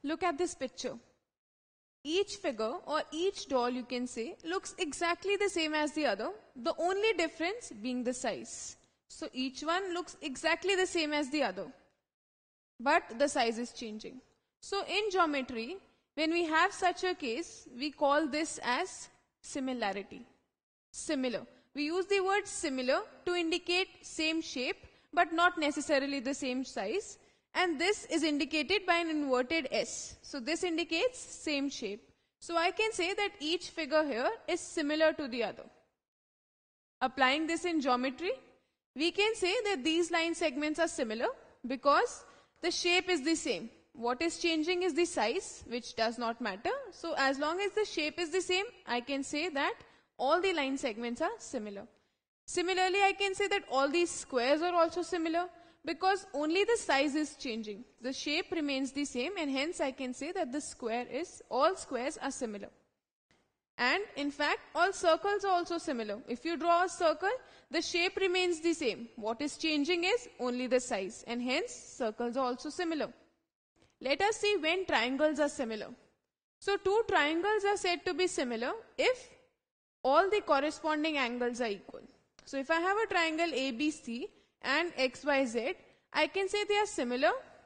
Look at this picture. Each figure or each doll, you can say, looks exactly the same as the other, the only difference being the size. So each one looks exactly the same as the other, but the size is changing. So in geometry, when we have such a case, we call this as similarity. Similar. We use the word similar to indicate same shape, but not necessarily the same size. And this is indicated by an inverted S. So this indicates same shape. So I can say that each figure here is similar to the other. Applying this in geometry, we can say that these line segments are similar because the shape is the same. What is changing is the size, which does not matter. So as long as the shape is the same, I can say that all the line segments are similar. Similarly, I can say that all these squares are also similar because only the size is changing. The shape remains the same, and hence I can say that all squares are similar. And in fact, all circles are also similar. If you draw a circle, the shape remains the same. What is changing is only the size, and hence circles are also similar. Let us see when triangles are similar. So two triangles are said to be similar if all the corresponding angles are equal. So if I have a triangle ABC and XYZ, I can say they are similar.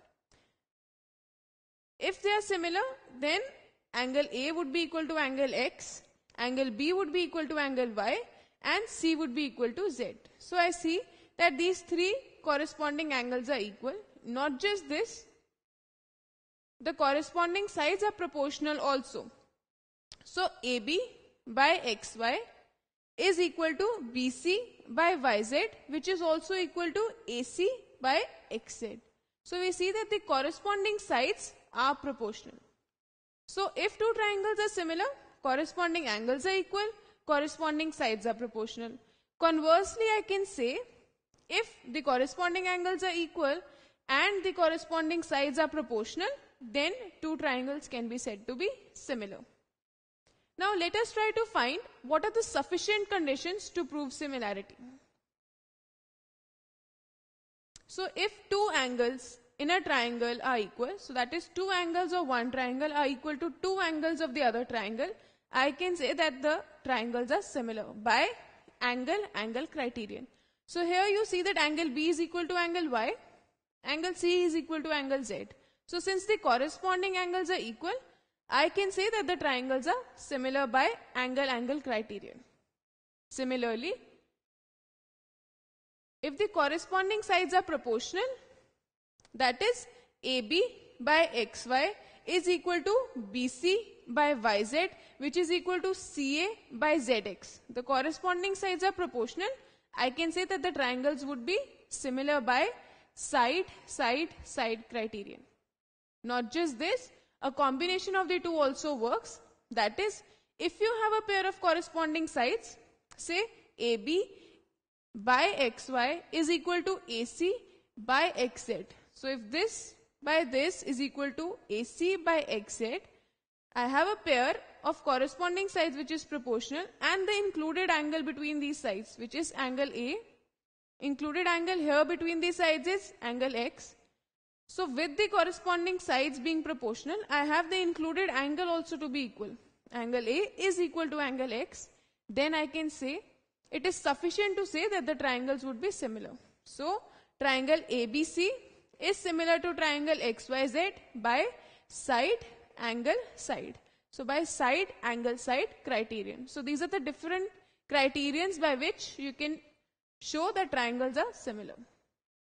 If they are similar, then angle A would be equal to angle X, angle B would be equal to angle Y, and C would be equal to Z. So I see that these three corresponding angles are equal. Not just this, the corresponding sides are proportional also. So AB by XY is equal to BC by YZ, which is also equal to AC by XZ. So we see that the corresponding sides are proportional. So if two triangles are similar, corresponding angles are equal, corresponding sides are proportional. Conversely, I can say if the corresponding angles are equal and the corresponding sides are proportional, then two triangles can be said to be similar. Now let us try to find what are the sufficient conditions to prove similarity. So if two angles in a triangle are equal, so that is two angles of one triangle are equal to two angles of the other triangle, I can say that the triangles are similar by angle criterion. So here you see that angle B is equal to angle Y, angle C is equal to angle Z. So since the corresponding angles are equal, I can say that the triangles are similar by angle criterion. Similarly, if the corresponding sides are proportional, that is AB by XY is equal to BC by YZ, which is equal to CA by ZX. The corresponding sides are proportional. I can say that the triangles would be similar by side criterion. Not just this, a combination of the two also works. That is, if you have a pair of corresponding sides, say AB by XY is equal to AC by XZ. So if this by this is equal to AC by XZ, I have a pair of corresponding sides which is proportional, and the included angle between these sides, which is angle A. Included angle here between these sides is angle X. So with the corresponding sides being proportional, I have the included angle also to be equal. Angle A is equal to angle X. Then I can say it is sufficient to say that the triangles would be similar. So triangle ABC is similar to triangle XYZ by side, angle, side. So by side, angle, side criterion. So these are the different criterions by which you can show that triangles are similar.